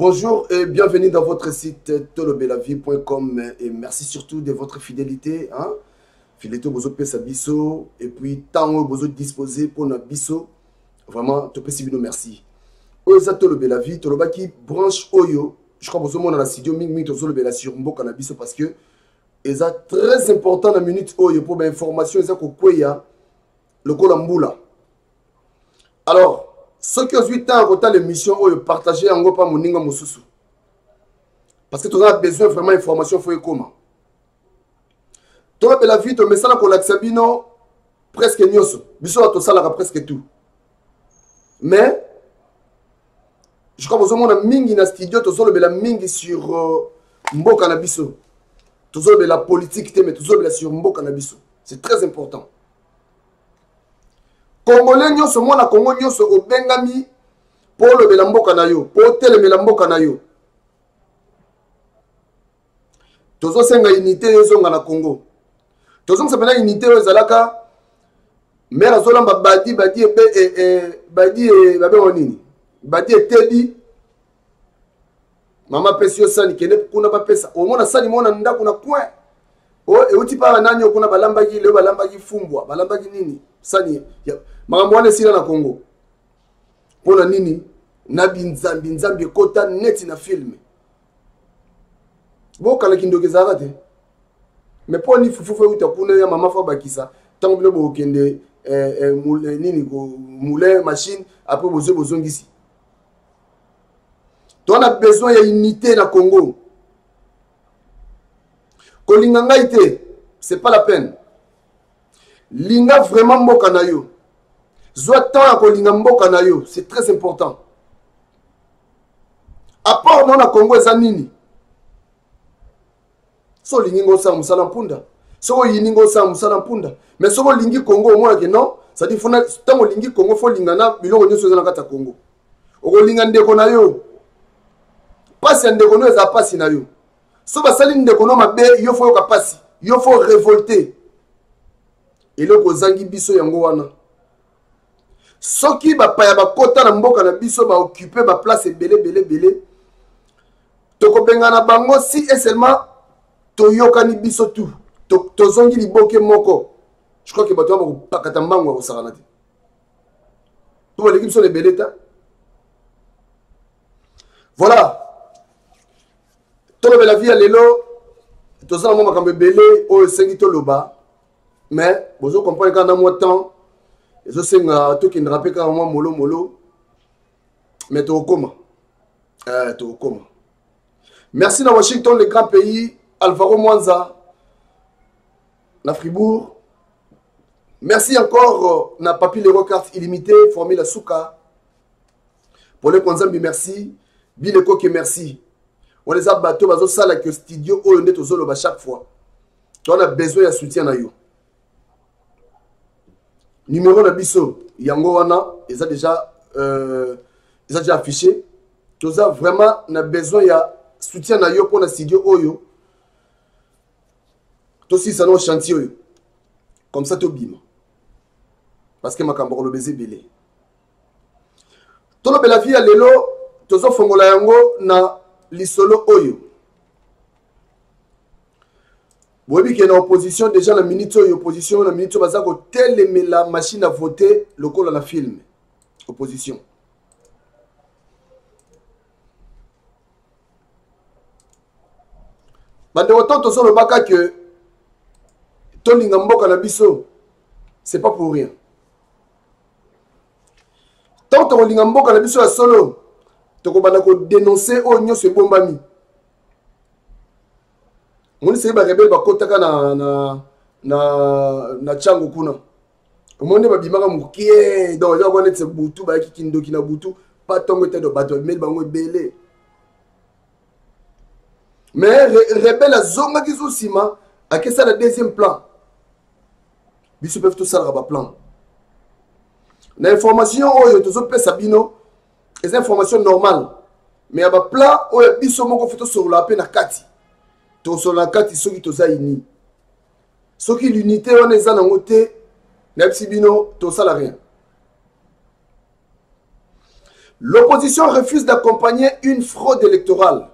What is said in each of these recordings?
Bonjour et bienvenue dans votre site tolobelavie.com et merci surtout de votre fidélité. Fidélité bozo pesa biso et puis tant bozo disposé pour notre biso. Vraiment, te pesi bino merci. Oza Tolobelavie, Tolobaki branche Oyo. Je crois que vous avez la studio Ming Tolobela sur Mboka na biso parce que c'est très important dans la minute Oyo pour l'information et ça koya le Kolambula. Alors, ceux qui ont 8 ans à l'émission, partagez en gros pas mon ninga mosusu. Parce que tu as besoin vraiment d'informations, il faut y comment. Tu as la vie, tu mets ça dans la Sabino, presque nyoso. Biso a tout ça là, presque tout. Mais, je crois que vous avez mingi na studio, tu as la mingi sur Mboka na biso. Tu as la politique, mais tu as sur Mboka na biso. C'est très important. Congolais nyonso mwana Congo nyonso obengami pour le belamboka na yo pour telemela mboka na yo tozo senga unité ezonga na Congo tozo sepena unité ezalaka mera zolamba badi babe onini badi etedi mama pesio sani kene kuna ba pesa omona sani mona ndako na coin o euti pa nani okuna balambaki le balambaki fumbwa balambaki nini sani makambo wana esila na Congo mpona nini na binzambi ekota neti na filme bokala kindoki ezalaka te mais mpo ni fufufu euta kuna ya mama fo bakisa ntango bino bokende nini moulin machine après bozongisi to na besoin ya unité na Congo kolinga ngai te c'est pas la peine linga vraiment mboka na yo zwa temps à kolinga mboka na yo, c'est très important. À part non na Congo ezanini. So lingingo sa musala mpunda. So yiningo sa musala mpunda. Mais so lingi Congo au moins que non, ça dit fona tango lingi Congo fo lingana biloko nyoso ezana kata Congo. Oko linga ndeko na yo. Pasi ndeko no eza pasi na yo. So basali ndeko no mabe yo fo yoka pasi. Yo fo révolter. Eloko zangi biso yango wana. Soki bapaya bakota na mboka na biso ba occuper ba place belé tokobenga na bango si et seulement toyokani biso tout tozongi liboke moko je crois que bato ba pakata mbango ko sakana te to l'équipe sont les beleta voilà Tolobela vie lelo tozana mo makambe belé o sengi toloba mais bozo comprendre quand dans mon temps je sais que tu ne rappelles pas moi molo mais tu es au coma. Merci dans Washington, le grand pays, Alvaro Mwanza, na Fribourg. Merci encore na Papi Lero carte illimitée, Formule Souka. Pour les Konzambi, merci. Bileko que merci. On les a battus, bazo sala que studio o yonde tozolo ba chaque fois. On a besoin de soutien na yo. Numéro de biso yango wana ils déjà affiché. Tous a vraiment na besoin ya soutien na yo pour na studio oyo. Tous si ça no chantier oyo. Comme ça to bima. Parce que makambo lo baiser belé. Tolobela vie lelo tozo fongola yango na lisolo oyo. Boyebi qui est en opposition déjà la minute opposition la minute baza ko teleme la machine à voter le col à la film opposition bande autant to solo baka que tolinga mboka na biso c'est pas pour rien tant to linga mboka na biso ya solo to ko bana ko dénoncer o nyoso bombami. On sait que les rebelles sont na chango kuna. On est babimaka mukie donc ya connaître ce butu ba kikindoki na butu pas tongo te do bato mais bango belé. Mais rebelle zonga kizo sima a que ça le deuxième plan. Biso peuvent tout ça le plan. L'information oyo tozo pesa bino les informations normales. Mais a ba plan oyo biso moko fito sur la peine na kati. Sur la carte, soki toza ini. Soki l'unité on est en ngote, n'absibino to sala rien. L'opposition refuse d'accompagner une fraude électorale.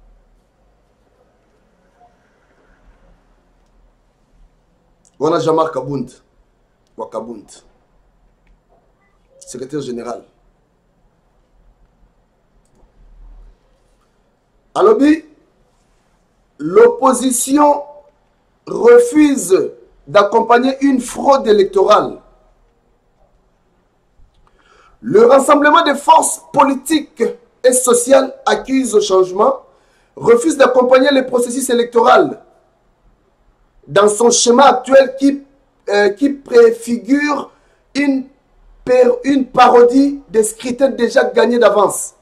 On a Jean-Marc Kabound, Wakabound, secrétaire général. Alors, l'opposition refuse d'accompagner une fraude électorale. Le rassemblement des forces politiques et sociales accuse au changement, refuse d'accompagner le processus électoral dans son schéma actuel qui préfigure une parodie des scrutins déjà gagnés d'avance.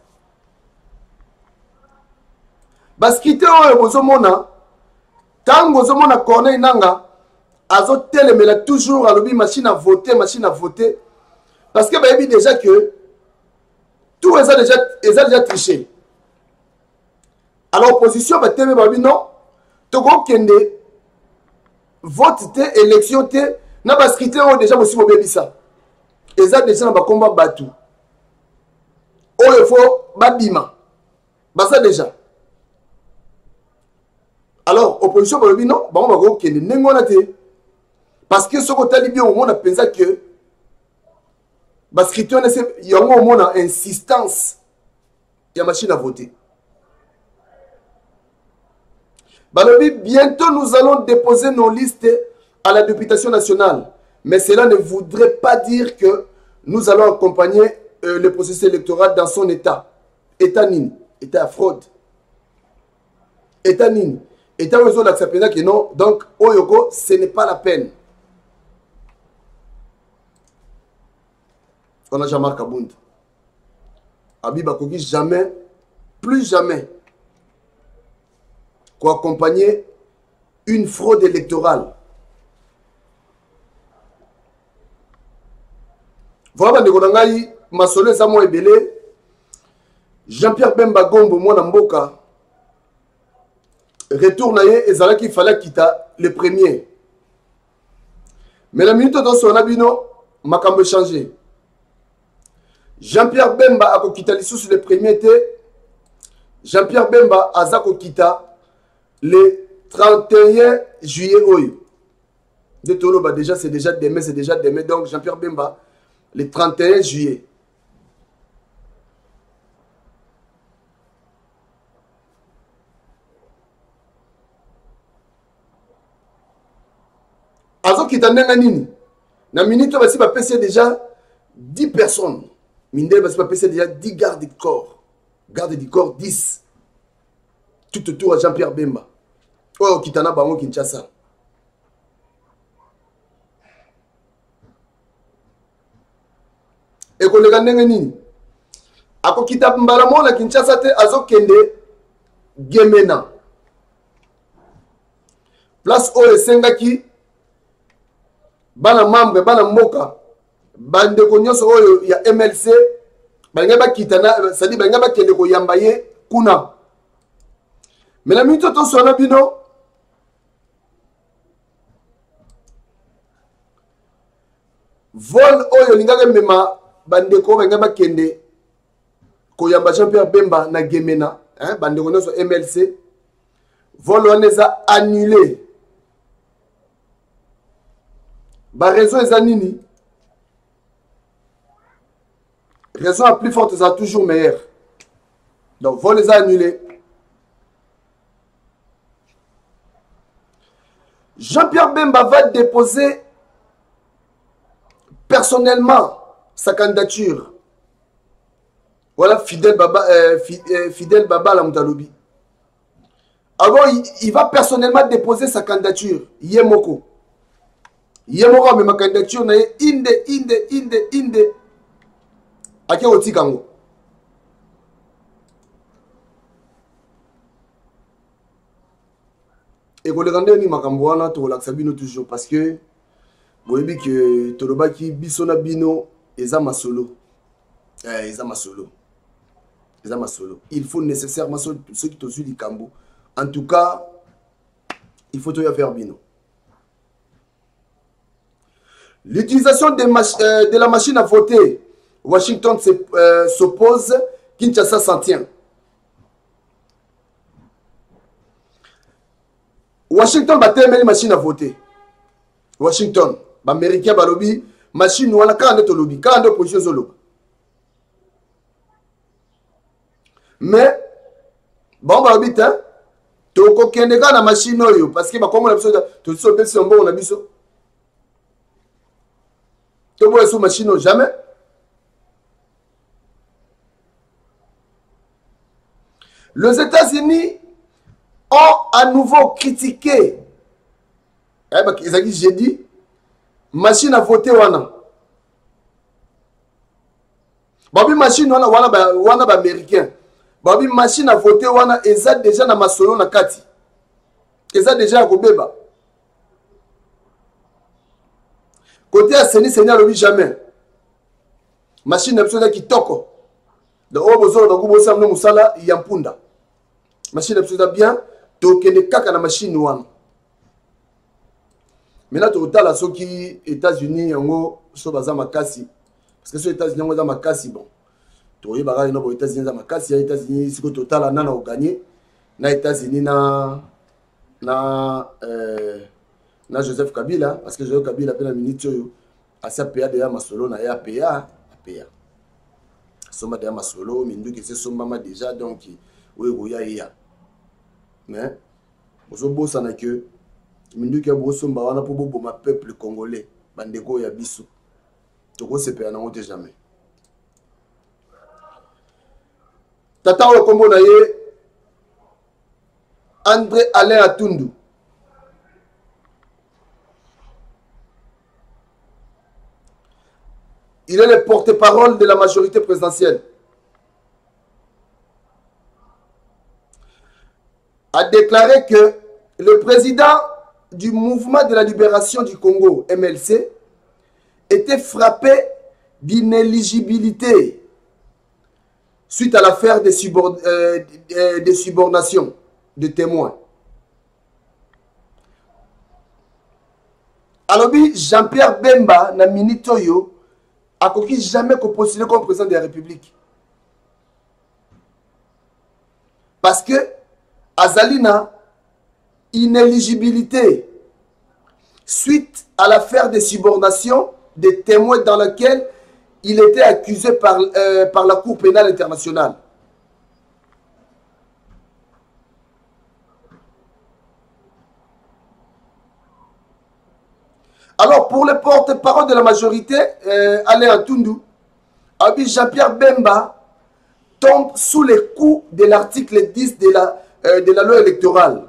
Bascriteurs bozomona, tant bozomona Corneille Nanga, azo telemela toujours à l'objet machine à voter. Parce que bah, déjà que tout est déjà triché. Alors l'opposition va dire non, Togo Kende vote te, élection te, n'a pas scrutin déjà aussi au bébé ça. Et ça déjà dans le combat battu. Oh il faut babima. Bah ça déjà. Alors opposition va dire non, bah on va go Kende n'engona te. Parce que ce côté libyen on a pensé que parce que il y a une insistance il y a machine à voter. Balobi, bientôt nous allons déposer nos listes à la députation nationale. Mais cela ne voudrait pas dire que nous allons accompagner le processus électoral dans son état. État nini, état fraude. État nini, état où ils ont accepté que non. Donc, Oyoko, ce n'est pas la peine. On a Jean-Marc Kabound. Abiba Kogi, jamais, plus jamais, qu'on accompagner une fraude électorale. Voilà, Ndegonangaï, Masole Samo Ebele, Jean-Pierre Bemba Gombo, Mwana Mboka, retourne et Zala qu'il fallait quitter le premier. Mais la minute dans son abino, Makambo changé. Jean-Pierre Bemba a quitté les sous le premier été. Jean-Pierre Bemba a quitté le 31 juillet. De Toloba, déjà, c'est déjà demain. Donc, Jean-Pierre Bemba, le 31 juillet. Azo quitté Nenganini. Na minute, on va passer déjà 10 personnes. Mindel va passer déjà 10 gardes du corps. Garde du corps 10. Tout autour à Jean-Pierre Bemba. Oh, Kitana Bango Kinshasa. Et qu'on les gagne nini. Ako kita mbalamo na Kinshasa te azo kende Gemena. Place o esengaki bana membre bana mboka. Bande konyoso oyo ya MLC balinga bakitana sadi balinga bakende ko yambaye kuna. Mais la minute to sona bino vol oyo lingaka mema bande ko balinga bakende ko yamba Jean-Pierre Bemba na Gemena, hein, bande konyoso MLC vol oneza annulé. Ba raison ezanini. Raison la plus forte, c'est toujours meilleure. Donc, vol les a annulés. Jean-Pierre Bemba va déposer personnellement sa candidature. Voilà, Fidel Baba la Moutalobi. Alors, il va personnellement déposer sa candidature. Yemoko. Yemoko, mais ma candidature, inde. Ake otikango. Et qu'on les rende ni makamboana to la sabino toujours parce que vous voyez que Tolobaki bisona bino eza masolo. Eza masolo. Il faut nécessairement ceux qui te suivent du Cambo. En tout cas, il faut tout y faire bino. L'utilisation de la machine à voter Washington s'oppose, Kinshasa s'en tient. Washington battait une machine à voter. Washington, l'Américain balobi, machine ou la 42 lobby, 42 positions au lobby. Mais, bon, balobi, hein, tu as na machine parce que comme on a besoin de tout ça, c'est un bon on a besoin. Tu as besoin de machine jamais. Les États-Unis ont à nouveau critiqué. J'ai dit, machine à voter wana. Babi machine wana américain. Babi machine à voter wana eza déjà na masolo na kati. Eza déjà à kobeba. Côté à Seni lobi jamais. Machine à besoin qui toko. De obozo na kubo samno musala yampunda. Machine à besoin bien tokende kaka na machine wana. Maintenant total à ceux qui États-Unis yango so baza makasi parce que sur États-Unis yango za makasi bon. Toye baga ino bo États-Unis za makasi, États-Unis siko total anana o gagner na États-Unis na Joseph Kabila parce que Joseph Kabila pena minute yo asa PA de masolo na ya PA. Soma de masolo mindu que c'est soma déjà donc oui goya ya. Mais ozo bossa na que mindu ke bosomba wana po boma peuple congolais bandeko ya biso toko sepela nango te jamais. Tata o kombo na ye André Alain Atundu il est le porte-parole de la majorité présidentielle, a déclaré que le président du mouvement de la libération du Congo, MLC, était frappé d'inéligibilité suite à l'affaire des subornations de témoins. Alors, Jean-Pierre Bemba, na minitoyo, a coquille jamais postulé comme président de la République. Parce que Azalina, inéligibilité suite à l'affaire des subornations des témoins dans laquelle il était accusé par la Cour pénale internationale. Alors, pour le porte-parole de la majorité, Alain Atundu, Jean-Pierre Bemba tombe sous les coups de l'article 10 de la loi électorale.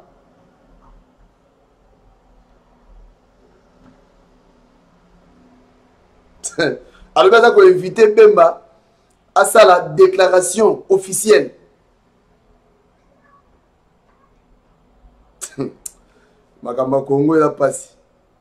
Alors, on a invité Bemba à sa déclaration officielle. Makamba Congo est passé.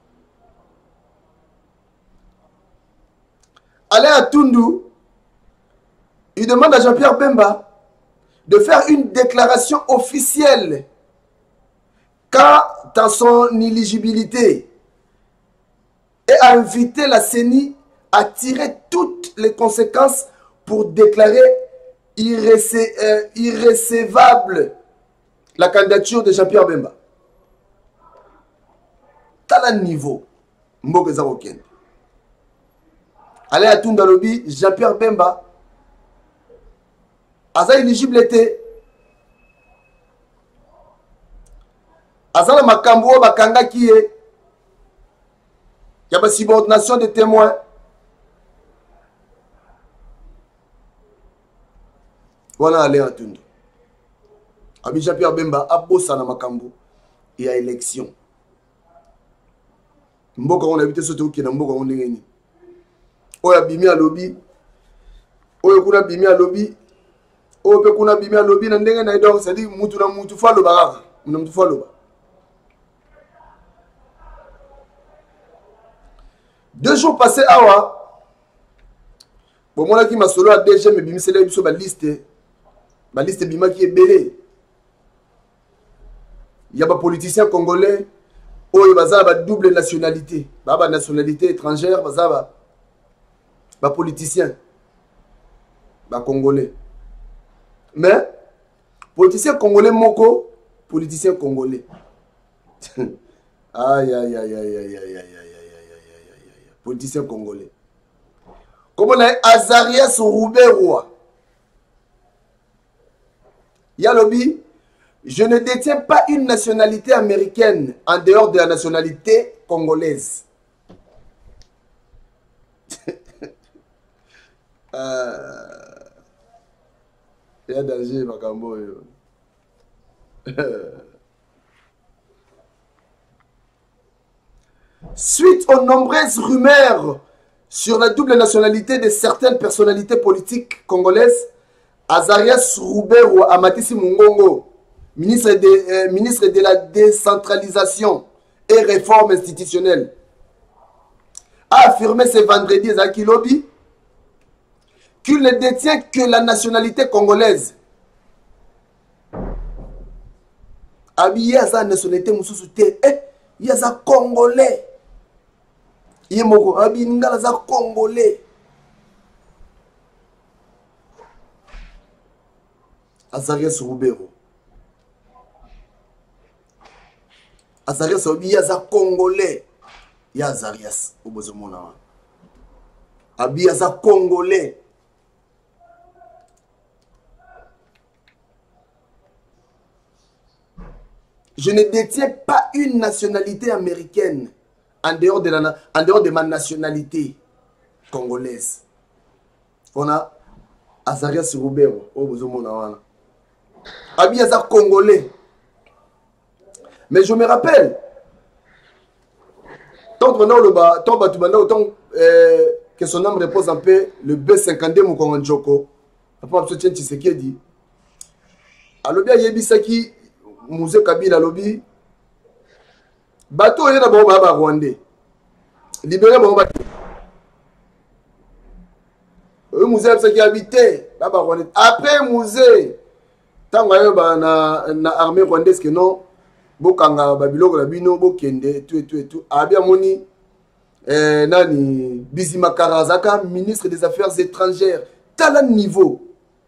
Alain Atundu, il demande à Jean-Pierre Bemba de faire une déclaration officielle quant à son éligibilité et à inviter la CENI à tirer toutes les conséquences pour déclarer irrécevable la candidature de Jean-Pierre Bemba. T'as le niveau. Mboke Zaroken. Allez à Tundalobi, Jean-Pierre Bemba. Aza éligibilité. Aza la makambo bakanga qui est. Il y a une subordination de témoins. Voilà, allez à Tundu. Abi Jean-Pierre Bemba a bossé na makambo. Il y a élection. Mboka on a habité ce truc qui est dans Mboka on est gagné. Oya bimi a lobby. Oya kuna bimi a lobby. Oya pe kuna bimi a lobby na ndenge na donc c'est dire mutu na mutu fa lo ba. Mutu fa lo ba. 2 jours passés awa. Bon moi là qui m'a solo à DG mais bimi c'est là sur la liste. Ma liste bima qui est belé. Il y a des politiciens congolais. Oh, il y a une double nationalité. Une nationalité étrangère, il y a des politiciens. Bah, Congolais. Mais, politicien congolais moko, politicien congolais. Aïe, aïe, aïe, aïe, aïe, aïe, aïe, aïe, aïe, aïe, politicien congolais. Comment on a Azarias Rouberois. Yalobi, je ne détiens pas une nationalité américaine en dehors de la nationalité congolaise. Il y a danger, Makambo. Suite aux nombreuses rumeurs sur la double nationalité de certaines personnalités politiques congolaises, Azarias Roubero Amatisi Mungongo, ministre de la décentralisation et réforme institutionnelle, a affirmé ce vendredi à Kilobi qu'il ne détient que la nationalité congolaise. Habillé à sa nationalité, il y a un Congolais. Il y a un Congolais. Azarias Roubero. Azarias il y a un Congolais. Il y a Azarias. Habillé à un Congolais. Je ne détiens pas une nationalité américaine en dehors de ma nationalité congolaise. On a Azarias Roubero. Abiyaza congolais. Mais je me rappelle, tant que son âme repose en paix, le B52 Mukongo Njoko, après Tshisekedi, alobi ayebisaki Musée Kabila alobi bato yena ba Rwandais libéré ba musée qui habité ba Rwandais après musée tango ayo ba na armée rwandaise que non bokanga babiloko la bino bokende tout abia moni nani Bizima Karazaka ministre des affaires étrangères tel niveau.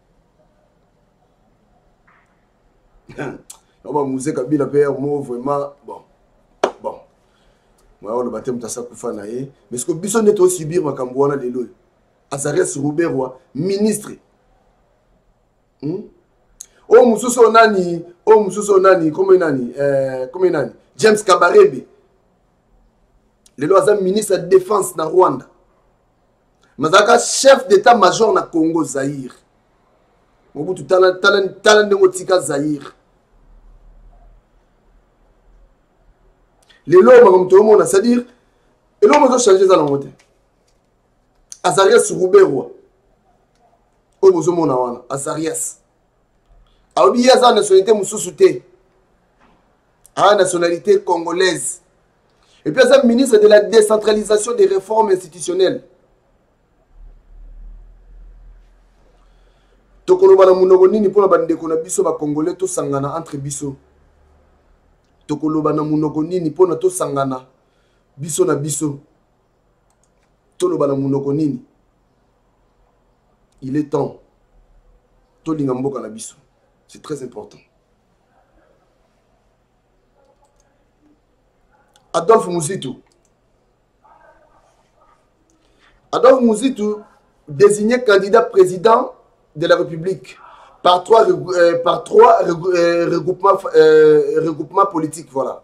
Musée Kabila père mo vraiment bon moi on le baptême ta sakufa na ye mais ce que biso neto subir makambo wana lelo Azarias Roubero ministre o mususu nani comme nani James Kabarebe lelo aza ministre de défense na Rwanda mazaka chef d'état-major na Congo Zaïre Mobutu talent ndengo tika Zaïre. Les lois, comme tout le monde, c'est-à-dire, et l'homme a changé ça dans le monde. Azarias Roubero, Azarias. Aobi a sa nationalité moussouté, a nationalité congolaise. Et puis, il y a ministre de la décentralisation des réformes institutionnelles. Tokoloba na munogoni pour la bande ko na biso ba congolais to sangana entre biso. Tokoloba na munoko nini pona to sangana biso na biso toloba na munoko nini. Il est temps to linga mboka na biso, c'est très important. Adolphe Muzitu désigné candidat président de la République par trois regroupements politiques. Voilà.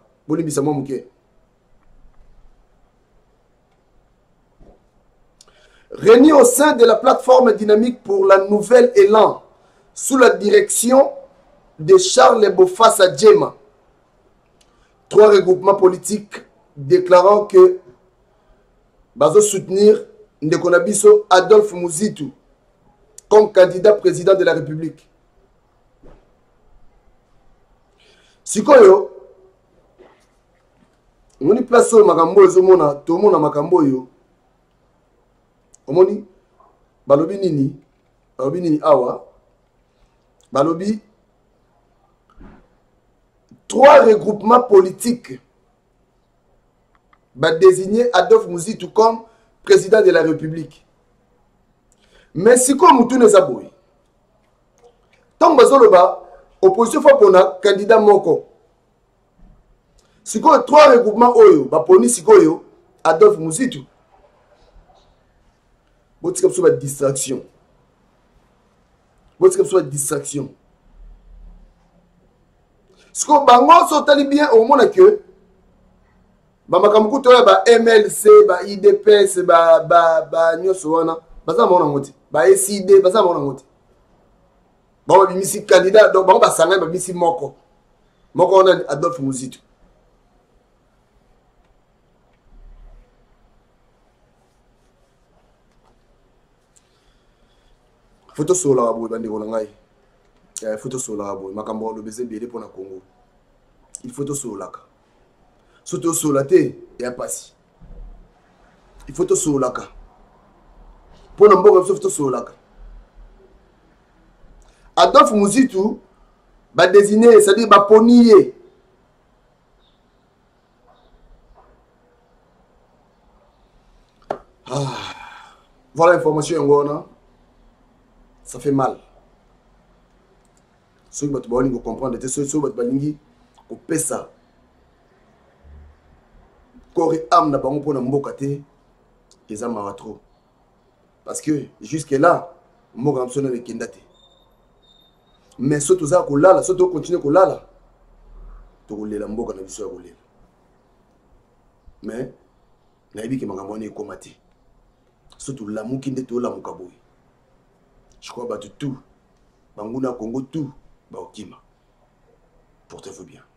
Réunis au sein de la plateforme dynamique pour la nouvelle élan, sous la direction de Charles Bofassa Djema. Trois regroupements politiques déclarant que bazo soutenir Ndekonabiso Adolphe Muzitu comme candidat président de la République. Sikoyo, on y place au makambo ezomona tout le monde a makambo yo. Omoni balobi nini awa balobi trois regroupements politiques va désigner Adolphe Muzitu comme président de la République. Mais si comme Moutoune Zaboui, tant que opposition fois pour un candidat moko. Si quoi 3 regroupements oyo, ba poni sikoyo Adolphe Muzitu. Botika biso ba distraction. Botika biso ba distraction. Si quoi bango so tali bien au monde que ba makambo to ba MLC ba IDPS ba nyoso wana baza mona ngoti ba SID baza mona ngoti. Ba bimisi candidat donc ba sanga ba bimisi moko on a Adolphe Muzitu. Photo sola abo bande ko ngai. Photo sola abo makambo lo beze bele pona Congo. Il faut to sola ka. Soto sola te ya pasi. Il faut to sola ka. Pona mboka so to sola ka. Adolphe Muzitu ba désigner, c'est-à-dire ba ponier. Voilà l'information ngona. Ça fait mal. Ceux qui vont comprendre, ceux qui vont pesa. Corps et âme n'a pas pour la mbokate, ils ont trop. Parce que jusque là, mboka msona ne kendate. Mais surtout ça kolala, surtout continuer kolala. To kolela mboka na biso ya kolela. Mais na yebi ke makambo ne komati. Surtout la mukinde to la mukaboy. Je crois que tout, Banguna Congo tout, Baokima. Portez-vous bien.